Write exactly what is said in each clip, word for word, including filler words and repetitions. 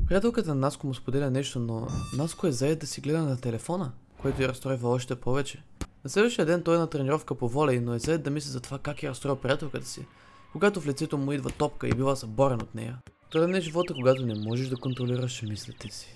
Приятелката на Наско му споделя нещо, но Наско е заед да си гледа на телефона, което я разстройва още повече. На следващия ден той е на тренировка по волей, но е заед да мисли за това как я разстроил приятелката си, когато в лицето му идва топка и била съборен от нея. Труден е живота, когато не можеш да контролираш мислите си.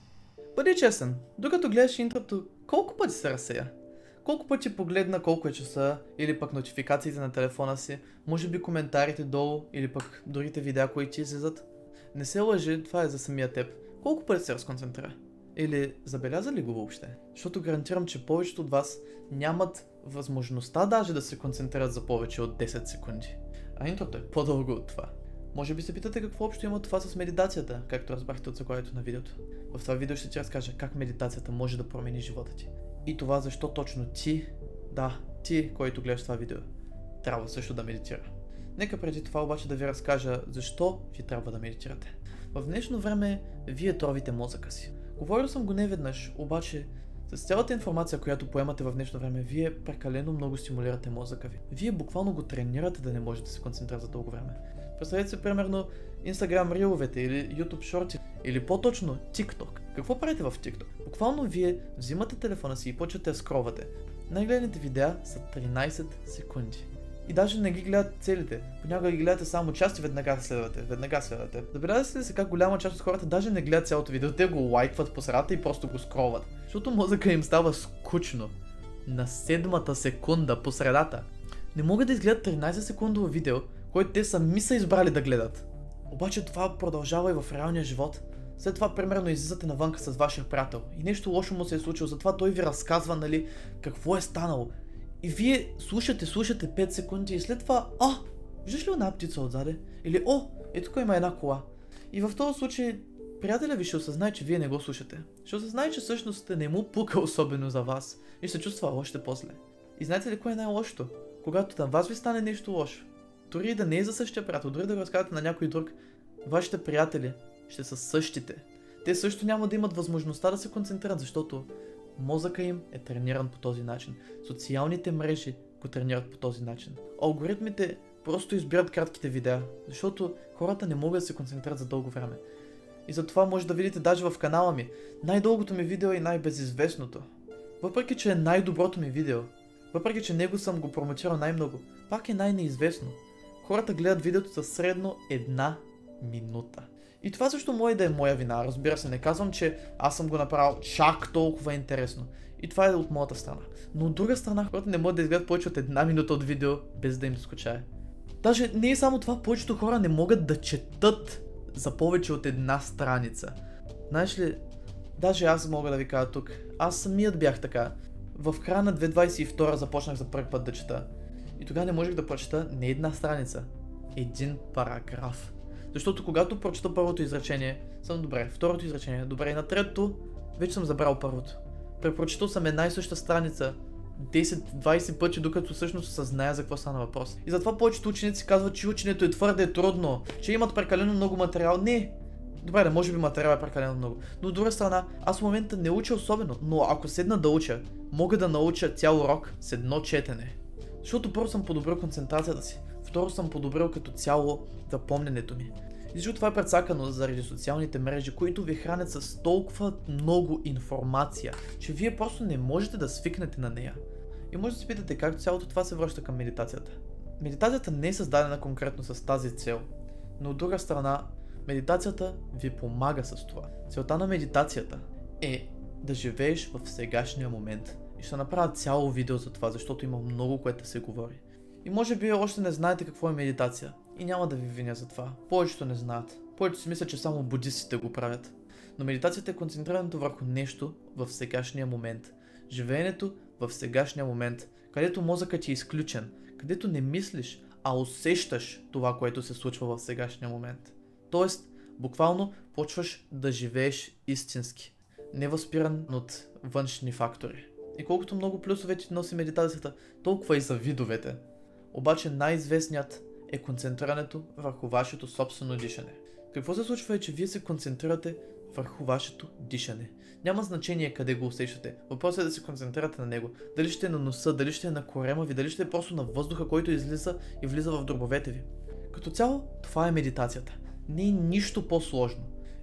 Бъди честен, докато гледаш интрото, колко пъти се разсея? Колко пъти погледна колко е часа, или пък нотификациите на телефона си, може би коментарите долу, или пък другите видеа, които ти излизат? Не се лъжи, това е за самия теб. Колко пъти се разконцентрира? Или забеляза ли го въобще? Защото гарантирам, че повечето от вас нямат възможността даже да се концентрират за повече от десет секунди. А интрото е по-дълго от това. Може би се питате какво общо има това с медитацията, както разбрахте от заглавието на видеото. В това видео ще ти разкажа как медитацията може да промени живота ти. И това защо точно ти, да, ти, който гледаш това видео, трябва също да медитира. Нека преди това обаче да ви разкажа защо ви трябва да медитирате. В днешно време вие тровите мозъка си. Говорил съм го неведнъж, обаче с цялата информация, която поемате в днешно време, вие прекалено много стимулирате мозъка ви. Вие буквално го тренирате да не може да се концентрира за дълго време. Представете се примерно Instagram риловете или YouTube шорти, или по-точно TikTok. Какво правите в TikTok? Буквално вие взимате телефона си и почвате да скровате. Най-гледаните видеа са тринайсет секунди. И даже не ги гледате целите. Понякога ги гледате само части, веднага следвате, веднага следвате. Забелязате ли се как голяма част от хората даже не гледат цялото видео, те го лайкват по средата и просто го скроват. Защото мозъка им става скучно. На седмата секунда по средата. Не могат да изгледат тринайсет секундово видео, което те сами са избрали да гледат. Обаче това продължава и в реалния живот. След това, примерно, излизате навънка с вашия приятел и нещо лошо му се е случило, затова той ви разказва, нали, какво е станало. И вие слушате, слушате пет секунди и след това, а, виждаш ли една птица отзаде? Или, о, е тук има една кола. И в този случай, приятеля ви ще осъзнае, че вие не го слушате. Ще осъзнае, че всъщност не му пука особено за вас и ще се чувства още после. И знаете ли кое е най-лошото? Когато на вас ви стане нещо лошо, дори и да не е за същия приятел, дори да го разказвате на някой друг, вашите приятели ще са същите. Те също няма да имат възможността да се концентрират, защото мозъка им е трениран по този начин. Социалните мрежи го тренират по този начин. Алгоритмите просто избират кратките видеа, защото хората не могат да се концентрират за дълго време. И затова може да видите даже в канала ми. Най-дългото ми видео е най-безизвестното. Въпреки, че е най-доброто ми видео, въпреки, че него съм го промотирал най-много, пак е най-неизвестно. Хората гледат видеото за средно една минута. И това също може да е моя вина, разбира се, не казвам, че аз съм го направил чак толкова интересно. И това е от моята страна. Но от друга страна, хората не могат да изгледат повече от една минута от видео, без да им скучае. Даже не е само това, повечето хора не могат да четат за повече от една страница. Знаеш ли, даже аз мога да ви кажа тук, аз самият бях така. В края на две хиляди двадесет и втора започнах за първи път да чета. И тогава не можех да прочета не една страница, един параграф. Защото когато прочета първото изречение, съм добре, второто изречение, добре, и на третото, вече съм забрал първото. Препрочитал съм една и съща страница десет-двадесет пъти, докато всъщност съзная за какво стана въпрос. И затова повечето ученици казват, че ученето е твърде трудно, че имат прекалено много материал. Не! Добре, да, може би материал е прекалено много. Но от друга страна, аз в момента не уча особено, но ако седна да уча, мога да науча цял урок с едно четене. Защото първо съм подобрил концентрацията си, второ съм подобрил като цяло запомненето ми. И защото това е прецакано заради социалните мрежи, които ви хранят с толкова много информация, че вие просто не можете да свикнете на нея. И може да се питате как цялото това се връща към медитацията. Медитацията не е създадена конкретно с тази цел, но от друга страна, медитацията ви помага с това. Целта на медитацията е да живееш в сегашния момент. И ще направя цяло видео за това, защото има много, което да се говори. И може би още не знаете какво е медитация. И няма да ви виня за това. Повечето не знаят. Повечето си мислят, че само буддистите го правят. Но медитацията е концентрирането върху нещо в сегашния момент. Живеенето в сегашния момент, където мозъкът ти е изключен, където не мислиш, а усещаш това, което се случва в сегашния момент. Тоест, буквално почваш да живееш истински, не възпиран от външни фактори. И колкото много плюсове ти носи медитацията, толкова и за видовете. Обаче най-известният е концентрирането върху вашето собствено дишане. Какво се случва е, че вие се концентрирате върху вашето дишане. Няма значение къде го усещате. Въпросът е да се концентрирате на него. Дали ще е на носа, дали ще е на корема ви, дали ще е просто на въздуха, който излиза и влиза в дробовете ви. Като цяло, това е медитацията. Не е нищо по-сложно.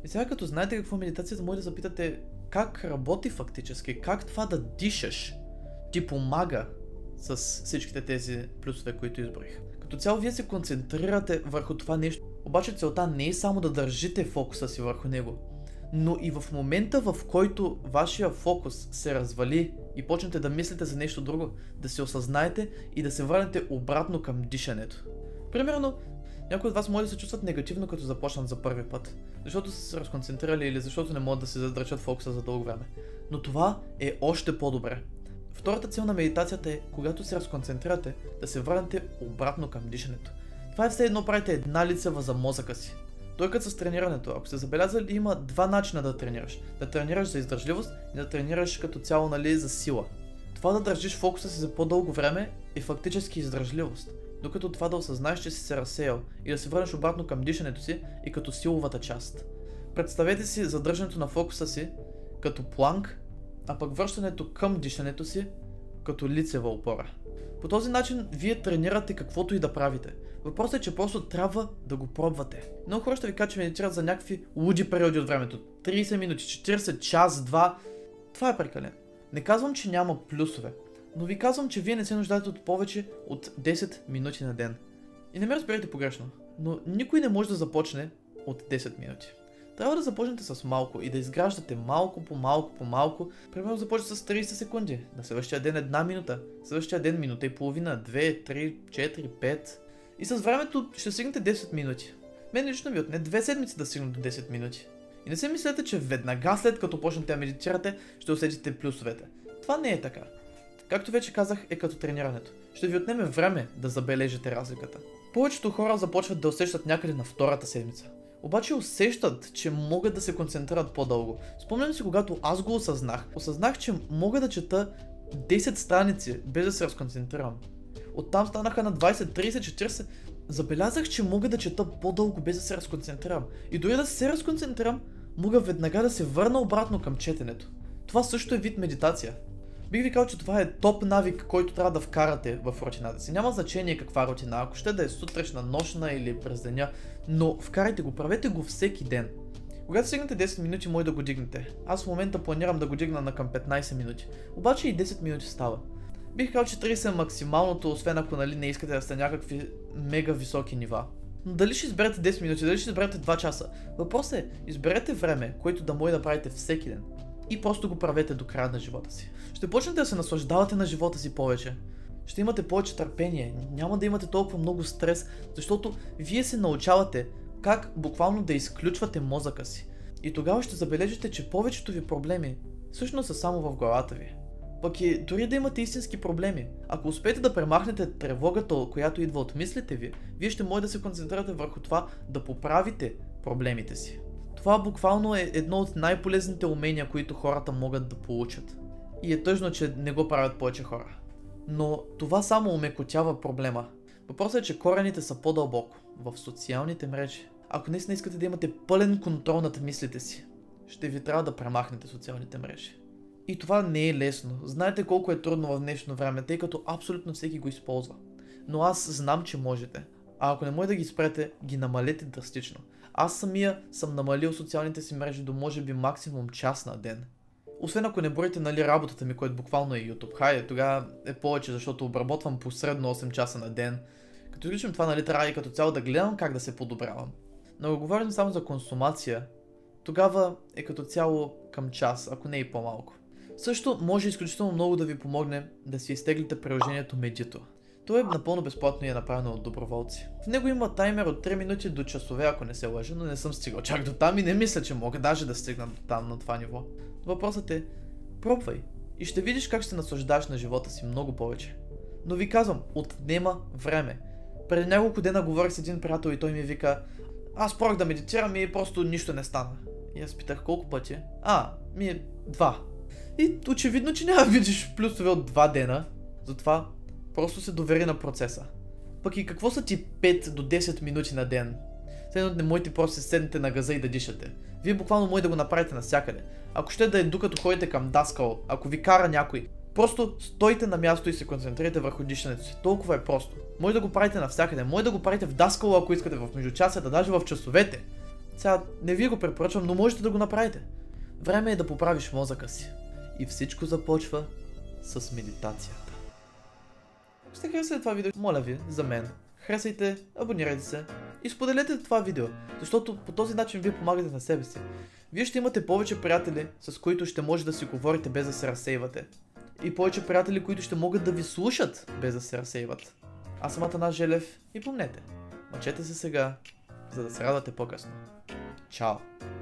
И сега като знаете какво е медитацията, може да запитате как работи фактически, как това да дишаш ти помага с всичките тези плюсове, които изброих. Като цяло вие се концентрирате върху това нещо, обаче целта не е само да държите фокуса си върху него, но и в момента, в който вашия фокус се развали и почнете да мислите за нещо друго, да се осъзнаете и да се върнете обратно към дишането. Примерно, някои от вас може да се чувстват негативно, като започнат за първи път, защото са се разконцентрирали или защото не могат да се задържат фокуса за дълго време. Но това е още по-добре. Втората цел на медитацията е, когато се разконцентрирате, да се върнете обратно към дишането. Това е все едно правите една лицева за мозъка си. Той като с тренирането, ако сте забелязали, има два начина да тренираш. Да тренираш за издържливост и да тренираш като цяло, нали, за сила. Това да държиш фокуса си за по-дълго време е фактически издържливост, докато това да осъзнаеш, че си се разсеял и да се върнеш обратно към дишането си и като силовата част. Представете си задържането на фокуса си като планк, а пък връщането към дишането си като лицева опора. По този начин вие тренирате каквото и да правите. Въпросът е, че просто трябва да го пробвате. Много хора ще ви кажат, че медитират за някакви луди периоди от времето. трийсет минути, четирийсет, час, два. Това е прекалено. Не казвам, че няма плюсове, но ви казвам, че вие не се нуждаете от повече от десет минути на ден. И не ме разберете погрешно, но никой не може да започне от десет минути. Трябва да започнете с малко и да изграждате малко по малко по малко. Примерно започнете с трийсет секунди, на следващия ден една минута, следващия ден минута и половина, две, три, четири, пет. И с времето ще стигнете десет минути. Мен лично ви отне две седмици да стигна до десет минути. И не се мислете, че веднага след като почнете да медитирате, ще усетите плюсовете. Това не е така. Както вече казах, е като тренирането. Ще ви отнеме време да забележите разликата. Повечето хора започват да усещат някъде на втората седмица. Обаче усещат, че могат да се концентрират по-дълго. Спомням си, когато аз го осъзнах. Осъзнах, че мога да чета десет страници без да се разконцентрирам. Оттам станаха на двайсет, трийсет, четирийсет. Забелязах, че мога да чета по-дълго без да се разконцентрирам. И дори да се разконцентрирам, мога веднага да се върна обратно към четенето. Това също е вид медитация. Бих ви казал, че това е топ навик, който трябва да вкарате в рутината си. Няма значение каква рутина, ако ще да е сутрешна, нощна или през деня, но вкарайте го, правете го всеки ден. Когато стигнете десет минути, може да го дигнете. Аз в момента планирам да го дигна на към петнайсет минути. Обаче и десет минути става. Бих казал, че трийсет е максималното, освен ако, нали, не искате да сте някакви мега високи нива. Но дали ще изберете десет минути, дали ще изберете два часа? Въпросът е, изберете време, което да може да правите всеки ден. И просто го правете до края на живота си. Ще почнете да се наслаждавате на живота си повече. Ще имате повече търпение, няма да имате толкова много стрес, защото вие се научавате как буквално да изключвате мозъка си. И тогава ще забележите, че повечето ви проблеми всъщност са само в главата ви. Пък и дори да имате истински проблеми, ако успеете да премахнете тревогата, която идва от мислите ви, вие ще може да се концентрирате върху това да поправите проблемите си. Това буквално е едно от най-полезните умения, които хората могат да получат. И е тъжно, че не го правят повече хора. Но това само умекотява проблема. Въпросът е, че корените са по-дълбоко, в социалните мрежи. Ако наистина искате да имате пълен контрол над мислите си, ще ви трябва да премахнете социалните мрежи. И това не е лесно. Знаете колко е трудно в днешно време, тъй като абсолютно всеки го използва. Но аз знам, че можете. А ако не може да ги спрете, ги намалете драстично. Аз самия съм намалил социалните си мрежи до може би максимум час на ден. Освен ако не броите, нали, работата ми, което буквално е YouTube. Хайде, тогава е повече, защото обработвам посредно осем часа на ден. Като изключим това, нали, трябва и като цяло да гледам как да се подобрявам. Но ако говорим само за консумация, тогава е като цяло към час, ако не и по-малко. Също може изключително много да ви помогне да си изтеглите приложението Medito. То е напълно безплатно и е направено от доброволци. В него има таймер от три минути до часове, ако не се лъжа, но не съм стигал чак до там и не мисля, че мога даже да стигна до там на това ниво. Въпросът е, пробвай и ще видиш как ще наслаждаш на живота си много повече. Но ви казвам, отнема време. Преди няколко дена говорих с един приятел и той ми вика: аз пробвах да медитирам и просто нищо не стана. И аз питах колко пъти? А, ми е два. И очевидно, че няма да видиш плюсове от два дена, затова просто се довери на процеса. Пък и какво са ти пет до десет минути на ден? Следно не можете просто се седнете на газа и да дишате. Вие буквално може да го направите навсякъде. Ако ще да е докато ходите към даскал, ако ви кара някой, просто стойте на място и се концентрирайте върху дишането си. Толкова е просто. Може да го правите навсякъде. Може да го правите в даскал, ако искате, в междучасията, даже в часовете. Сега не ви го препоръчвам, но можете да го направите. Време е да поправиш мозъка си. И всичко започва с медитацията. Ако сте харесали това видео, моля ви, за мен, харесайте, абонирайте се и споделете това видео, защото по този начин вие помагате на себе си. Вие ще имате повече приятели, с които ще може да си говорите без да се разсейвате. И повече приятели, които ще могат да ви слушат без да се разсейват. Аз съм Атанас Желев и помнете, мъчете се сега, за да се радвате по-късно. Чао!